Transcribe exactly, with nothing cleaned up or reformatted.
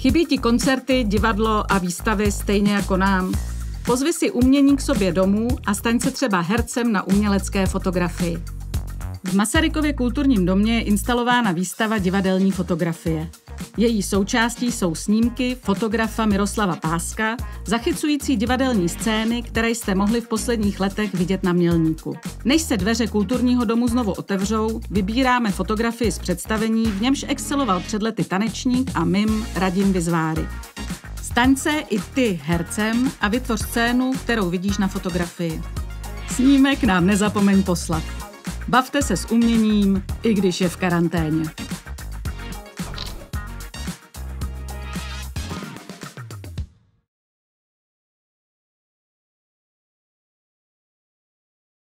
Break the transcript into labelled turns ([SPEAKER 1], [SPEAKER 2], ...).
[SPEAKER 1] Chybí ti koncerty, divadlo a výstavy stejně jako nám? Pozvi si umění k sobě domů a staň se třeba hercem na umělecké fotografii. V Masarykově kulturním domě je instalována výstava divadelní fotografie. Její součástí jsou snímky fotografa Miroslava Páska, zachycující divadelní scény, které jste mohli v posledních letech vidět na Mělníku. Než se dveře kulturního domu znovu otevřou, vybíráme fotografii z představení, v němž exceloval před lety tanečník a mim Radim Vizváry. Staň se i ty hercem a vytvoř scénu, kterou vidíš na fotografii. Snímek nám nezapomeň poslat. Bavte se s uměním, i když je v karanténě.